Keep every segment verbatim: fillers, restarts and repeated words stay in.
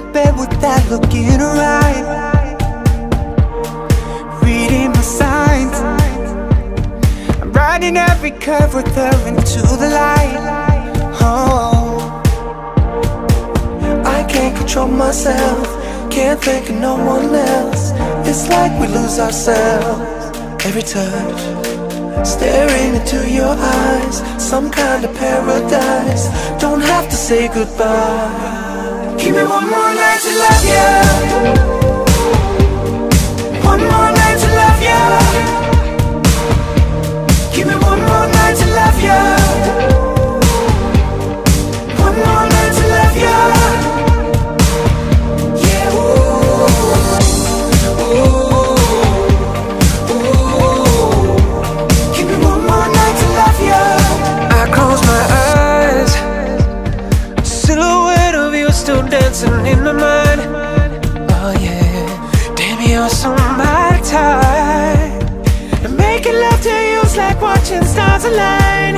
bed without looking right, reading my signs. I'm riding every curve with her into the light. Oh, I can't control myself, can't think of no one else. It's like we lose ourselves every touch, staring into your eyes, some kind of paradise. Don't have to say goodbye. Give me one more night to love you, one more night to love you. Give me one more night to love you, one more night to love you. Yeah, ooh, ooh, ooh. Give me one more night to love you. I close my eyes, silhouette of you still dancing in my mind. Oh yeah, damn, you're so my type. And making love to you's like watching stars align.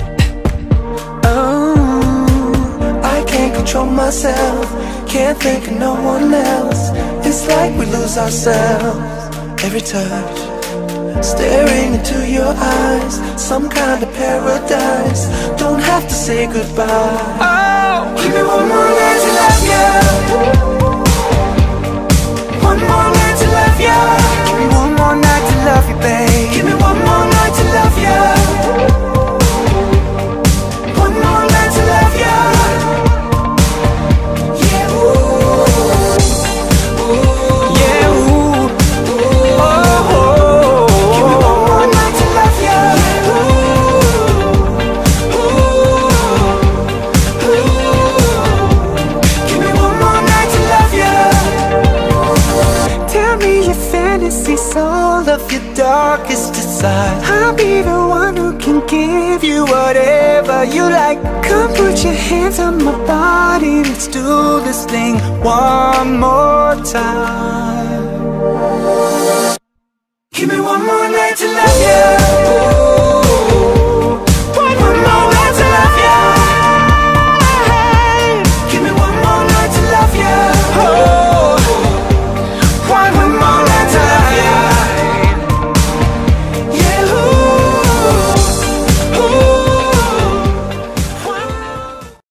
Oh, I can't control myself, can't think of no one else. It's like we lose ourselves every touch, staring into your eyes, some kind of paradise. Don't have to say goodbye. Oh, give me one more night to love you, one more night to love you. Give me one more night to love you, babe. Give me one more night to love you, one more night to love you. Yeah, ooh, ooh, yeah, ooh, ooh, oh, oh. Give me one more night to love you. Ooh, ooh, ooh. Give me one more night to love you. Tell me your fantasies, all of your darkest desire. I'll be the one who can give you whatever you like. Come put your hands on my body, let's do this thing one more time. Give me one more night to love you.